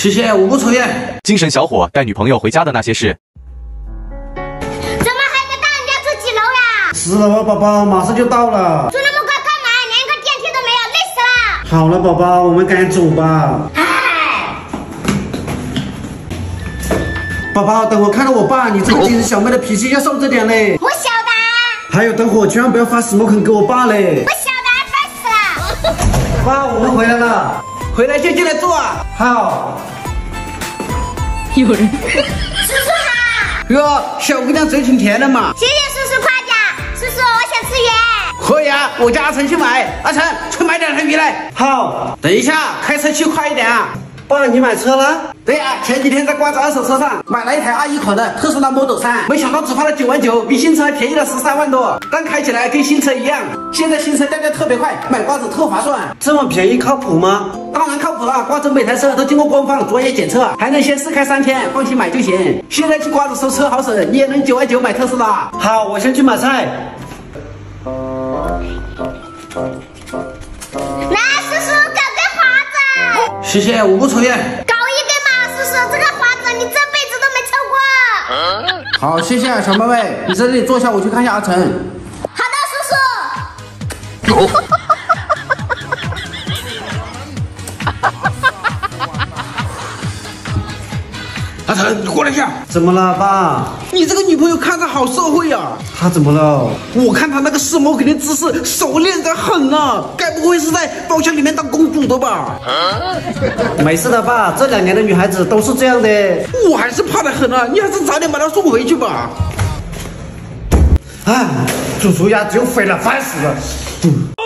谢谢，我不抽烟。 精神小伙带女朋友回家的那些事。 怎么还在大人家住几楼呀？ 是了，我宝宝，马上就到了。 住那么快干嘛？连个电梯都没有，累死了。 好了，宝宝，我们赶紧走吧。宝宝，等我看到我爸，你这个精神小妹的脾气要受着点嘞。 我晓得。 还有，等会千万不要发什么狠给我爸嘞。 我晓得，烦死了。 爸，我们回来了。 回来就进来坐啊。 好。 叔叔好。 哟，小姑娘嘴挺甜的嘛。 谢谢叔叔夸奖。叔叔，我想吃鱼。 可以啊，我叫阿成去买。阿成，去买2条鱼来。 好。 等一下，开车去快一点啊。 爸，你买车了？ 对呀，前几天在瓜子二手车上买了一台21款的特斯拉 Model 3，没想到只花了9万9，比新车还便宜了13万多，但开起来跟新车一样。现在新车掉价特别快，买瓜子特划算。 这么便宜靠谱吗？ 当然靠谱了，瓜子每台车都经过官方专业检测，还能先试开3天，放心买就行。现在去瓜子收车好省，你也能9万9买特斯拉。 好，我先去买菜。 来，叔叔搞根华子。 谢谢，我不抽烟。 搞一根嘛，叔叔，这个华子你这辈子都没抽过。 好，谢谢小妹妹，你在这里坐下，我去看一下阿成。 好的，叔叔。 阿成，你过来一下。 怎么了，爸？ 你这个女朋友看着好社会啊。 她怎么了？ 我看她那个世贸肯定姿势熟练得很啊，该不会是在包厢里面当公主的吧？ 没事的，爸，这2年的女孩子都是这样的。 我还是怕得很啊，你还是早点把她送回去吧。 哎，煮猪鸭只有废了，烦死了。